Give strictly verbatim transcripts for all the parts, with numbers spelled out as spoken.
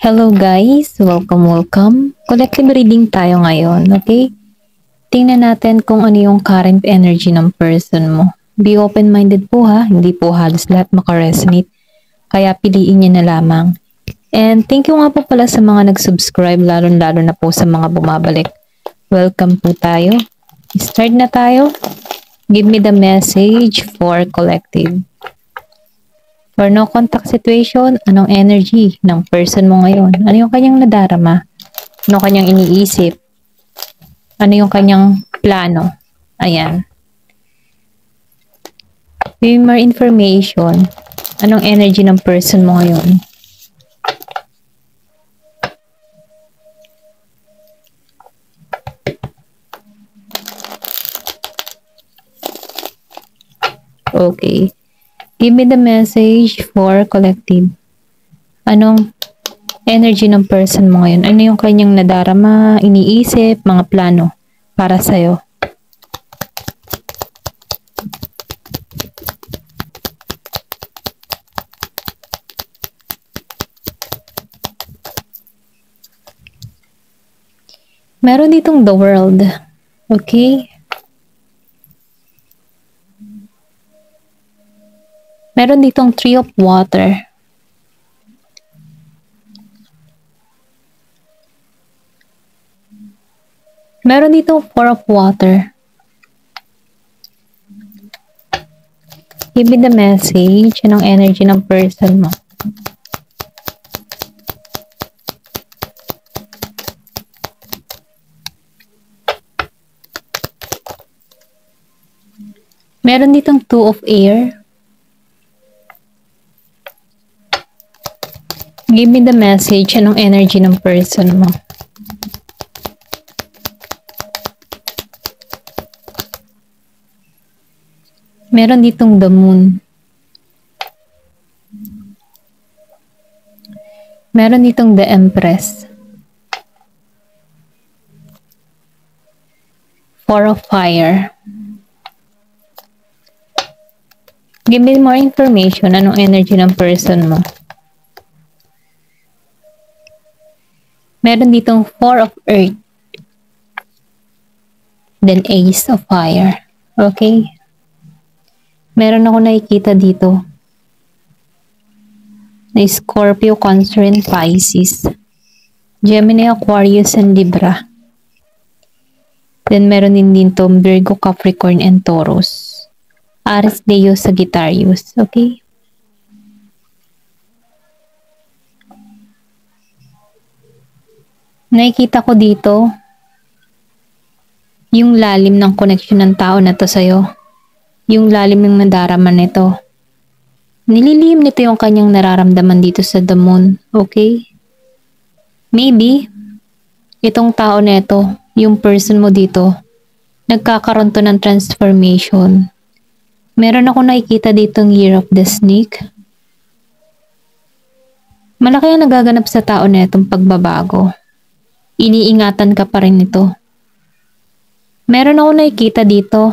Hello guys! Welcome, welcome. Collective reading tayo ngayon, okay? Tingnan natin kung ano yung current energy ng person mo. Be open-minded po ha, hindi po halos lahat makaresonate. Kaya piliin niyo na lamang. And thank you nga po pala sa mga nag-subscribe, lalo-lalo na po sa mga bumabalik. Welcome po tayo. Start na tayo. Give me the message for collective. For no contact situation, anong energy ng person mo ngayon? Ano yung kanyang nadarama? Ano kanyang iniisip? Ano yung kanyang plano? Ayan. Give more information. Anong energy ng person mo ngayon? Okay. Give me the message for collective. Anong energy ng person mo ngayon? Ano yung kanyang nadarama, iniisip, mga plano para sa'yo? Meron ditong the world. Okay? Meron ditong Tree of Water. Meron ditong Four of Water. Give me the message. Anong energy ng person mo? Meron ditong Two of Air. Give me the message. Anong energy ng person mo? Meron ditong the moon. Meron ditong the empress. Four of fire. Give me more information. Anong energy ng person mo? Meron ditong Four of Earth. Then Ace of Fire. Okay? Meron ako nakikita dito. Na Scorpio, Cancer, and Pisces. Gemini, Aquarius, and Libra. Then meron din dito Virgo, Capricorn, and Taurus. Aries, Leo, Sagittarius. Okay? Nakikita ko dito yung lalim ng connection ng tao na to sa'yo. Yung lalim ng nadarama nito. Nililihim nito yung kanyang nararamdaman dito sa the moon. Okay? Maybe, itong tao na ito, yung person mo dito, nagkakaroon to ng transformation. Meron ako nakikita ditong Year of the Snake. Malaki ang nagaganap sa tao na itong pagbabago. Iniingatan ka pa rin nito. Meron ako nakikita dito.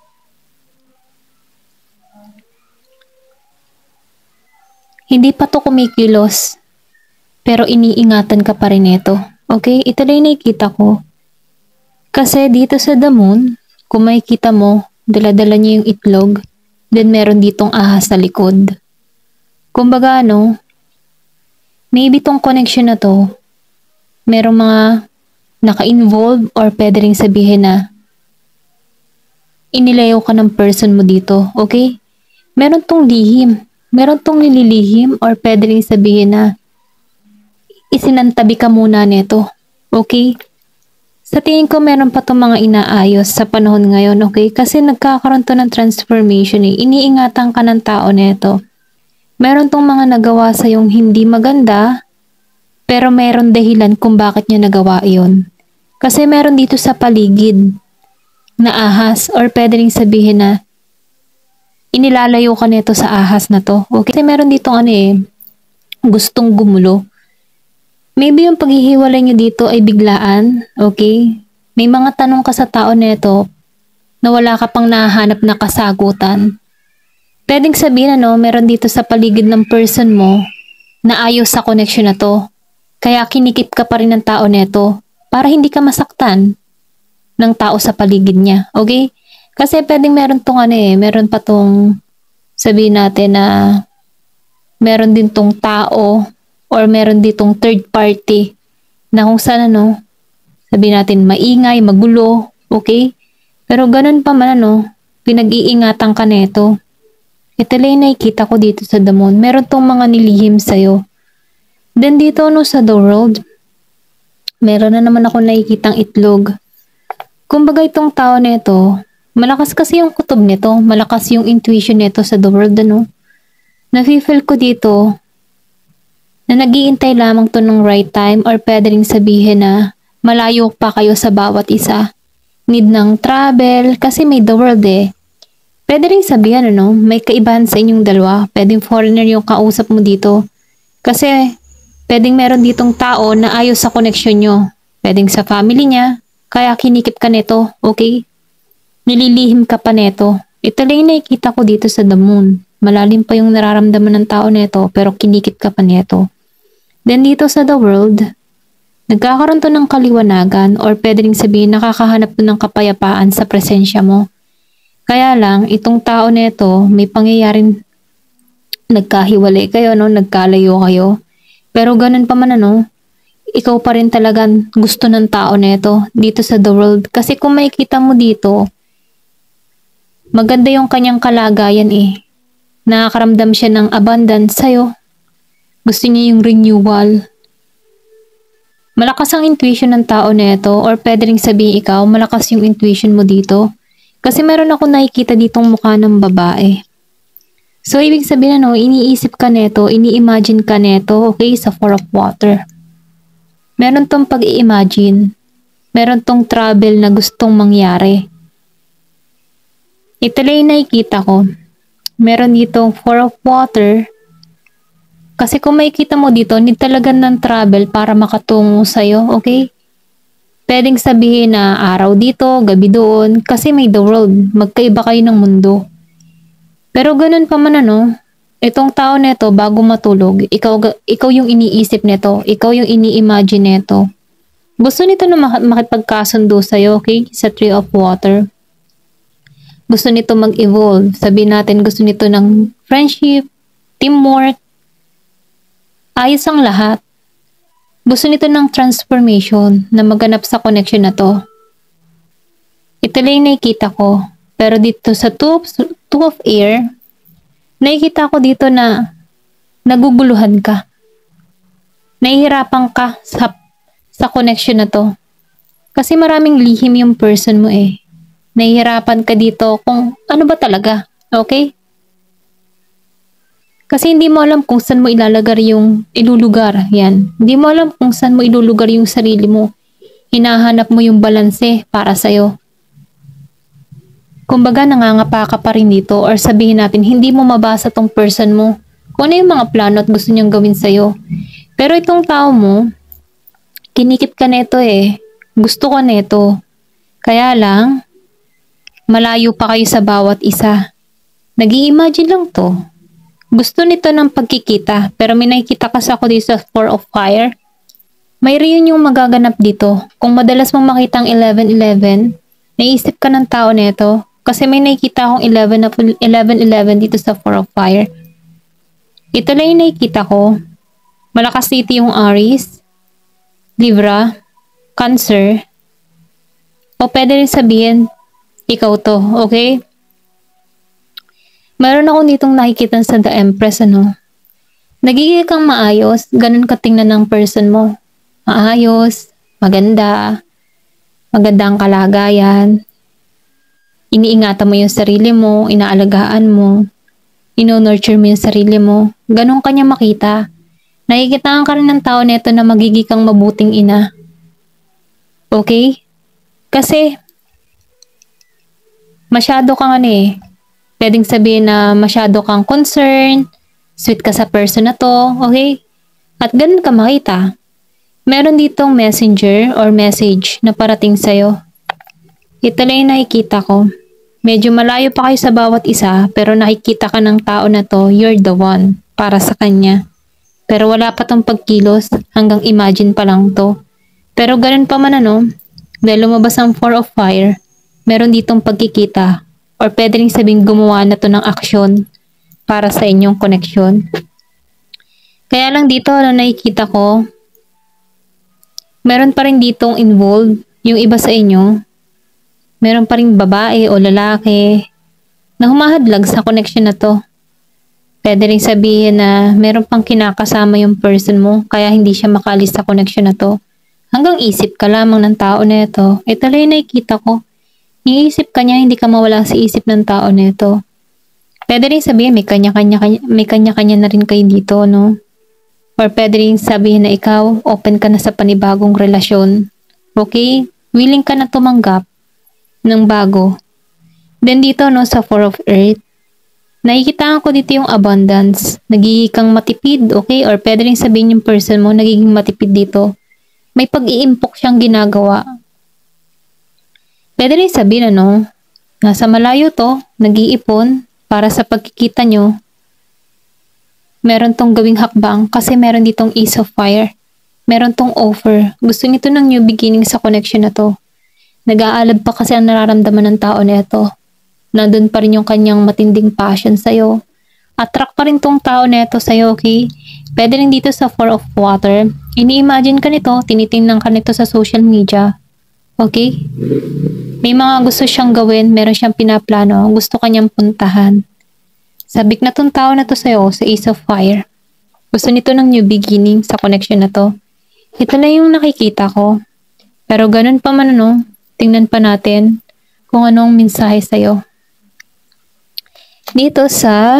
Hindi pa to kumikilos. Pero iniingatan ka pa rin ito. Okay? Ito na yung nakikita ko. Kasi dito sa the moon, kung makikita mo, dala-dala niya yung itlog. Then meron ditong ahas sa likod. Kumbaga ano, maybe tong connection na to, merong mga naka-involve or pwede rin sabihin na inilayo ka ng person mo dito, okay? Meron tong lihim. Meron tong nililihim or pwede rin sabihin na isinantabi ka muna nito, okay? Sa tingin ko meron pa tong mga inaayos sa panahon ngayon, okay? Kasi nagkakaroon to ng transformation eh. Iniingatan ka ng tao nito. Meron tong mga nagawa sa yung hindi maganda, pero meron dahilan kung bakit niya nagawa iyon. Kasi meron dito sa paligid na ahas or pwede rin sabihin na inilalayo ka nito sa ahas na to. Okay? Kasi meron dito ano eh, gustong gumulo. Maybe yung paghihiwalay nyo dito ay biglaan. Okay? May mga tanong ka sa tao nito na wala ka pang nahanap na kasagutan. Pwedeng sabihin ano, meron dito sa paligid ng person mo na ayaw sa connection na to. Kaya kinikip ka pa rin ng tao neto para hindi ka masaktan ng tao sa paligid niya. Okay? Kasi pwedeng meron tong ano eh, meron pa tong sabihin natin na meron din tong tao or meron ditong third party na kung saan ano, sabihin natin maingay, magulo, okay? Pero ganun pa man ano, pinag-iingatan ka neto. Ito lang yung nakikita ko dito sa The Moon. Meron tong mga nilihim sa'yo. Then dito no sa The World, meron na naman ako nakikitang itlog. Kumbaga itong tao neto, malakas kasi yung kutob nito, malakas yung intuition nito sa The World ano. Nafe-feel ko dito na nag-iintay lamang to ng right time or pwede rin sabihin na malayo pa kayo sa bawat isa. Need ng travel kasi may The World eh. Pwede rin sabihin ano, may kaibahan sa inyong dalawa. Pwedeng foreigner yung kausap mo dito. Kasi pwedeng meron ditong tao na ayaw sa connection nyo. Pwedeng sa family niya, kaya kinikip ka neto, okay? Nililihim ka pa neto. Ito lang yung nakikita ko dito sa The Moon. Malalim pa yung nararamdaman ng tao neto pero kinikip ka pa neto. Then dito sa The World, nagkakaroon to ng kaliwanagan or pwede rin sabihin nakakahanap to ng kapayapaan sa presensya mo. Kaya lang, itong tao neto, may pangyayaring nagkahiwalay kayo, no? Nagkalayo kayo. Pero ganun pa man ano, ikaw pa rin talagang gusto ng tao neto dito sa The World. Kasi kung makikita mo dito, maganda yung kanyang kalagayan eh. Nakakaramdam siya ng abundance sa'yo. Gusto niya yung renewal. Malakas ang intuition ng tao neto or pwede rin sabihin ikaw, malakas yung intuition mo dito. Kasi meron ako nakikita ditong mukha ng babae. So, ibig sabihin ano, iniisip ka neto, ini-imagine ka neto, okay, sa Four of Water. Meron tong pag-i-imagine. Meron tong travel na gustong mangyari. Ito lang yung nakikita ko. Meron ditong Four of Water. Kasi kung makikita mo dito, need talaga ng travel para makatungo sa'yo, okay? Pwedeng sabihin na araw dito, gabi doon, kasi may The World, magkaiba kayo ng mundo. Pero ganun pa man ano, itong tao neto bago matulog, ikaw, ikaw yung iniisip neto, ikaw yung ini-imagine neto. Gusto nito na mak- makipagkasundo sa'yo, okay, sa Three of Water. Gusto nito mag-evolve, sabihin natin gusto nito ng friendship, teamwork, ayos ang lahat. Gusto nito ng transformation na maganap sa connection na to. Ito lang yung nakikita ko. Pero dito sa two, two of Air, nakikita ko dito na naguguluhan ka. Nahihirapan ka sa, sa connection na to. Kasi maraming lihim yung person mo eh. Nahihirapan ka dito kung ano ba talaga. Okay? Kasi hindi mo alam kung saan mo ilalagar yung ilulugar. Yan. Hindi mo alam kung saan mo ilulugar yung sarili mo. Hinahanap mo yung balanse para sa'yo. Kumbaga nangangapa ka pa rin dito or sabihin natin hindi mo mabasa tong person mo. Kung ano yung mga plano at gusto niyang gawin sa'yo. Pero itong tao mo, kinikip ka neto eh. Gusto ko neto. Kaya lang, malayo pa kayo sa bawat isa. Nag-i-imagine lang to. Gusto nito ng pagkikita, pero may nakikita kasi ako dito sa Four of Fire. May reunion yung magaganap dito. Kung madalas mong makita ang eleven eleven, naisip ka ng tao neto. Kasi may nakikita akong eleven eleven dito sa Four of Fire. Ito lang yung nakikita ko. Malakas dito yung Aries, Libra, Cancer. O pwede rin sabihin, ikaw to, okay? Meron ako ditong nakikita sa The Empress, ano. Nagiging kang maayos, ganun ka tingnan ng person mo. Maayos, maganda, maganda ang kalagayan. Iniingatan mo yung sarili mo, inaalagaan mo, ino-nurture mo yung sarili mo. Ganun kanya makita. Nakikitaan ka rin ng tao neto na magiging kang mabuting ina. Okay? Kasi, masyado kang ano eh, pwedeng sabihin na masyado kang concerned, sweet ka sa person na to, okay? At ganun ka makita. Meron ditong messenger or message na parating sa'yo. Ito lang yung nakikita ko. Medyo malayo pa kayo sa bawat isa, pero nakikita ka ng tao na to, you're the one para sa kanya. Pero wala pa tong pagkilos, hanggang imagine pa lang to. Pero ganun pa man ano, dahil lumabas ang Four of Fire, meron ditong pagkikita or pwede rin sabing gumawa na to ng aksyon para sa inyong koneksyon. Kaya lang dito, ano nakikita ko, meron pa rin ditong involved yung iba sa inyo. Meron pa rin babae o lalaki na humahadlag sa connection na to. Pwede rin sabihin na meron pang kinakasama yung person mo kaya hindi siya makalis sa connection na to. Hanggang isip ka lamang ng tao na ito. Ito lang yung nakikita ko. Iisip ka niya, hindi ka mawala sa isip ng tao na ito. Pwede rin sabihin may kanya-kanya may kanya-kanya na rin kayo dito, no? Or pwede rin sabihin na ikaw, open ka na sa panibagong relasyon. Okay? Willing ka na tumanggap ng bago. Then dito, no, sa Four of Earth, nakikita ko dito yung abundance. Nagiging kang matipid, okay? Or pwede rin sabihin yung person mo, nagiging matipid dito. May pag-iimpok siyang ginagawa. Pwede rin sabihin, ano, nasa malayo to, nag-iipon para sa pagkikita nyo. Meron tong gawing hakbang kasi meron ditong Ace of Fire. Meron tong offer. Gusto nito ng new beginning sa connection na to. Nag-aalab pa kasi ang nararamdaman ng tao na ito. Nandun pa rin yung kanyang matinding passion sa'yo. Attract pa rin tong tao na ito sa'yo, okay? Pwede rin dito sa Four of Water. Ini-imagine ka nito, tinitingnan ka nito sa social media. Okay? May mga gusto siyang gawin, meron siyang pinaplano, gusto kanyang puntahan. Sabik na tong tao na to sa'yo, sa Ace of Fire. Gusto nito ng new beginning sa connection na to. Ito na yung nakikita ko. Pero ganun pa man ano, tingnan pa natin kung anong mensahe sa'yo. Dito sa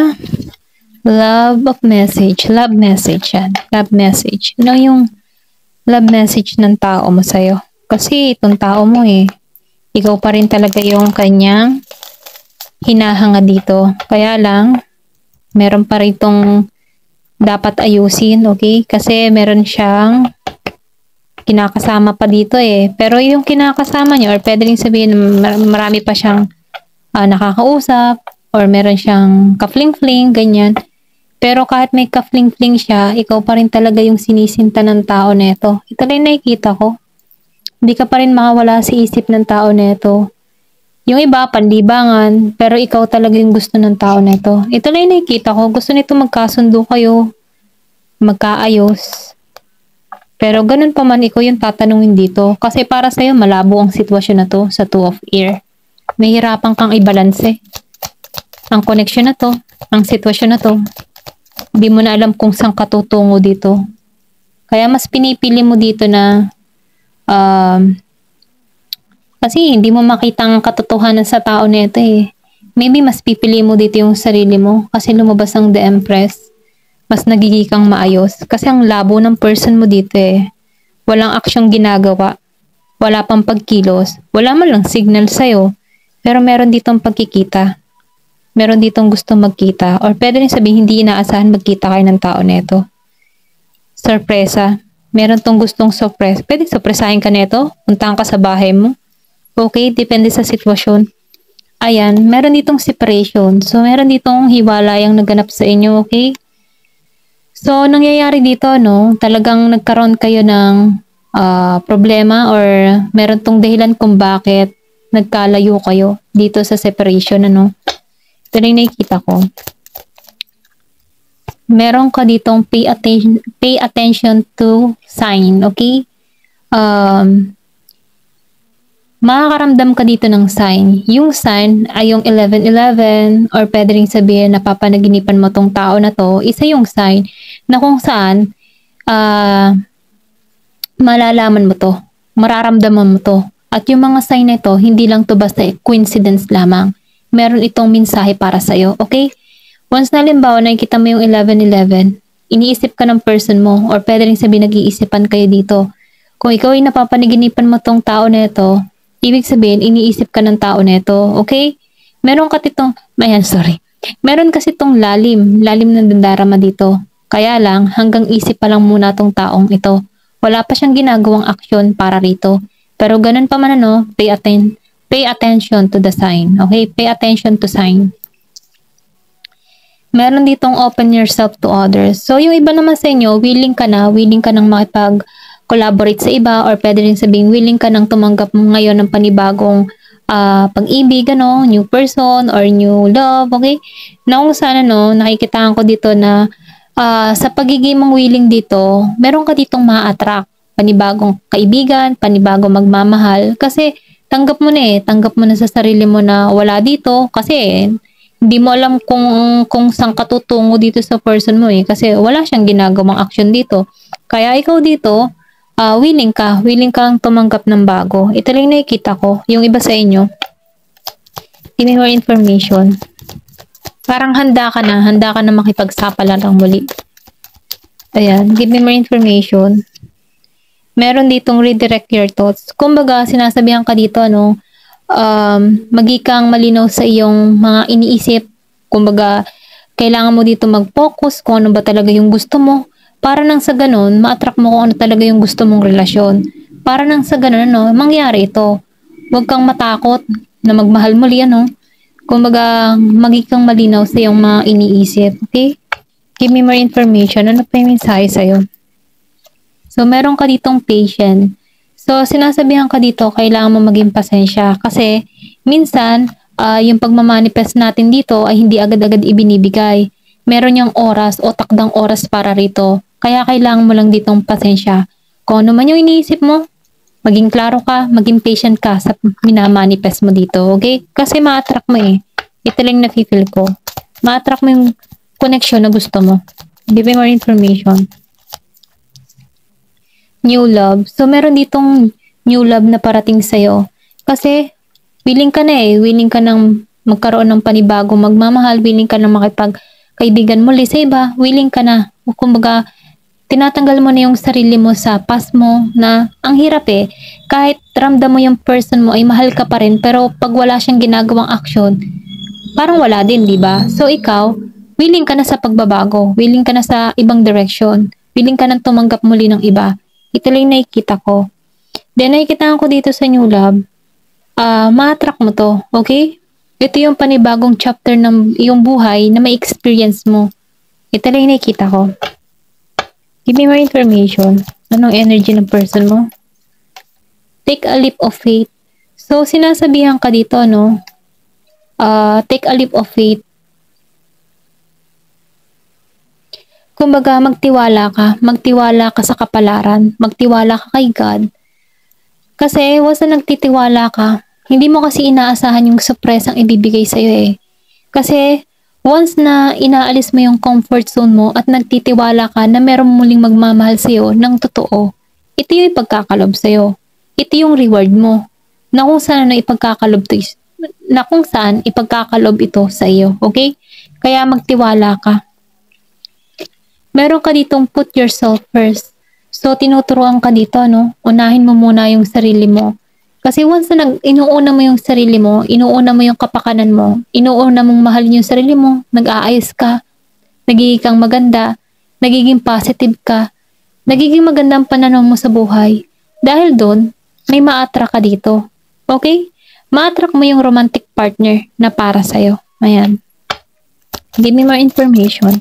love of message, love message yan, love message. Ano yung love message ng tao mo sa'yo? Kasi itong tao mo eh, ikaw pa rin talaga yung kanyang hinahanga dito. Kaya lang, meron pa rin itong dapat ayusin, okay? Kasi meron siyang kinakasama pa dito eh. Pero yung kinakasama niya, or pwede rin sabihin marami pa siyang uh, nakakausap, or meron siyang ka-fling-fling, ganyan. Pero kahit may ka-fling-fling siya, ikaw pa rin talaga yung sinisinta ng tao na ito. Ito lang nakikita ko. Hindi ka pa rin makawala sa isip ng tao na ito. Yung iba, panlibangan, pero ikaw talaga yung gusto ng tao na ito. Ito lang nakikita ko. Gusto nito magkasundo kayo, magkaayos. Pero ganun pa man, ikaw yung tatanungin dito. Kasi para sa'yo, malabo ang sitwasyon na to sa Two of Air. Mahirapan kang i-balance. Ang connection na to, ang sitwasyon na to, hindi mo na alam kung saan ka tutungo dito. Kaya mas pinipili mo dito na um, kasi hindi mo makita ang katotohanan sa tao na ito eh. Maybe mas pipili mo dito yung sarili mo kasi lumabas ang The Empress. Mas nagiging kang maayos. Kasi ang labo ng person mo dito eh. Walang aksyong ginagawa. Wala pang pagkilos. Wala man lang signal sa'yo. Pero meron ditong pagkikita. Meron ditong gusto magkita. Or pwede rin sabihin hindi inaasahan magkita kayo ng tao neto. Sorpresa. Meron tong gustong surprise. Pwede surpresahin ka neto. Puntahan ka sa bahay mo. Okay, depende sa sitwasyon. Ayan, meron ditong separation. So, meron ditong hiwalayang naganap sa inyo, okay? So, nangyayari dito, no? Talagang nagkaroon kayo ng uh, problema or meron tong dahilan kung bakit nagkalayo kayo dito sa separation, ano? Ito na yung nakikita ko. Meron ka ditong pay attention, pay attention to sign, okay? Um, makakaramdam ka dito ng sign. Yung sign ay yung eleven eleven or pwede rin sabihin na papanaginipan mo tong tao na to. Isa yung sign na kung saan uh, malalaman mo to. Mararamdaman mo to. At yung mga sign na ito, hindi lang to basta coincidence lamang. Meron itong mensahe para sa'yo. Okay? Once na limbawa nakikita mo yung eleven eleven, iniisip ka ng person mo or pwede rin sabihin nag-iisipan kayo dito. Kung ikaw ay napapanaginipan mo tong tao na ito, ibig sabihin, iniisip ka ng tao neto, okay? Meron kasi tong, ayan, sorry. Meron kasi tong lalim, lalim na dandarama dito. Kaya lang, hanggang isip pa lang muna tong taong ito. Wala pa siyang ginagawang aksyon para rito. Pero ganun pa man ano, pay, atten pay attention to the sign, okay? Pay attention to sign. Meron ditong open yourself to others. So, yung iba naman sa inyo, willing ka na, willing ka nang makipag-collaborate sa iba, or pwede rin sabihin, willing ka nang tumanggap ngayon ng panibagong uh, pag-ibig, ano, new person, or new love, okay? Na kung saan, ano, nakikitaan ko dito na uh, sa pagiging mong willing dito, meron ka ditong ma-attract. Panibagong kaibigan, panibagong magmamahal. Kasi, tanggap mo na eh, tanggap mo na sa sarili mo na wala dito, kasi hindi mo alam kung kung saan ka tutungo dito sa person mo eh, kasi wala siyang ginagawang action dito. Kaya ikaw dito, uh, willing ka, willing kang tumanggap ng bago. Ito lang nakikita ko. Yung iba sa inyo, give me more information. Parang handa ka na, handa ka na makipagsapalaran ng muli. Ayan, give me more information. Meron ditong redirect your thoughts. Kumbaga, sinasabihan ka dito, ano, um, magikang malinaw sa iyong mga iniisip. Kumbaga, kailangan mo dito mag-focus kung ano ba talaga yung gusto mo. Para nang sa ganun, ma-attract mo kung ano talaga yung gusto mong relasyon. Para nang sa ganun, ano, mangyari ito. Huwag kang matakot na magmahal muli, ano. Kumbaga, magikang malinaw sa iyong mga iniisip. Okay? Give me more information. Ano pa yung mensahe sa'yo? So, meron ka ditong patient. So, sinasabihan ka dito, kailangan mo maging pasensya. Kasi, minsan, uh, yung pagmamanifest natin dito ay hindi agad-agad ibinibigay. Meron yung oras o takdang oras para rito. Kaya, kailangan mo lang ditong pasensya. Kung ano man yung iniisip mo, maging klaro ka, maging patient ka sa minamanifest mo dito. Okay? Kasi, ma-attract mo eh. Ito lang nafe-feel ko. Ma-attract mo yung connection na gusto mo. Give me more information. New love. So, meron ditong new love na parating sa'yo. Kasi, willing ka na eh. Willing ka nang magkaroon ng panibagong magmamahal. Willing ka nang makipagkaibigan muli sa iba. Willing ka na. Kumbaga, tinatanggal mo na yung sarili mo sa past mo na ang hirap eh. Kahit ramdam mo yung person mo ay mahal ka pa rin. Pero, pag wala siyang ginagawang action, parang wala din, di ba? So, ikaw, willing ka na sa pagbabago. Willing ka na sa ibang direction. Willing ka nang tumanggap muli ng iba. Ito lang nakikita ko. Then, nakikita ko dito sa new love, uh, ma-attract mo to, okay? Ito yung panibagong chapter ng iyong buhay na may experience mo. Ito lang nakikita ko. Give me more information. Anong energy ng person mo? Take a leap of faith. So, sinasabihan ka dito, no? Uh, take a leap of faith. Kumbaga, magtiwala ka. Magtiwala ka sa kapalaran. Magtiwala ka kay God. Kasi, once na nagtitiwala ka, hindi mo kasi inaasahan yung surprise ang ibibigay sa'yo eh. Kasi, once na inaalis mo yung comfort zone mo at nagtitiwala ka na meron muling magmamahal sa'yo ng totoo, ito yung ipagkakalob sa'yo. Ito yung reward mo. Na kung saan na ipagkakalob to, na kung saan ipagkakalob ito sa iyo. Okay? Kaya magtiwala ka. Meron ka ditong put yourself first. So, tinuturuan ka dito, no? Unahin mo muna yung sarili mo. Kasi once na nag, inuuna mo yung sarili mo, inuuna mo yung kapakanan mo, inuuna mong mahalin yung sarili mo, nag-aayos ka, nagiging kang maganda, nagiging positive ka, nagiging magandang pananaw mo sa buhay. Dahil doon, may ma-attract ka dito. Okay? Ma-attract mo yung romantic partner na para sa'yo. Ayan. Give me more information.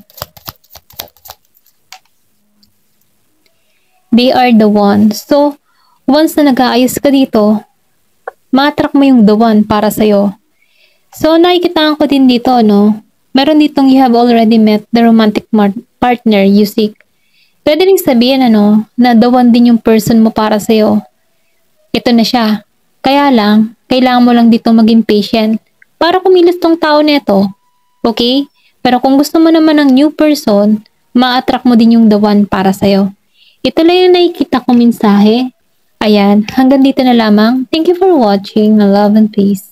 They are the one. So, once na nag-aayos ka dito, ma-attract mo yung the one para sa'yo. So, nakikita ko din dito, no? Meron ditong you have already met the romantic partner you seek. Pwede rin sabihin, ano, na the one din yung person mo para sa'yo. Ito na siya. Kaya lang, kailangan mo lang dito maging patient para kumilos tong tao neto. Okay? Pero kung gusto mo naman ng new person, ma-attract mo din yung the one para sa'yo. Ito lang yung nakikita kong mensahe. Ayan, hanggang dito na lamang. Thank you for watching. Love and peace.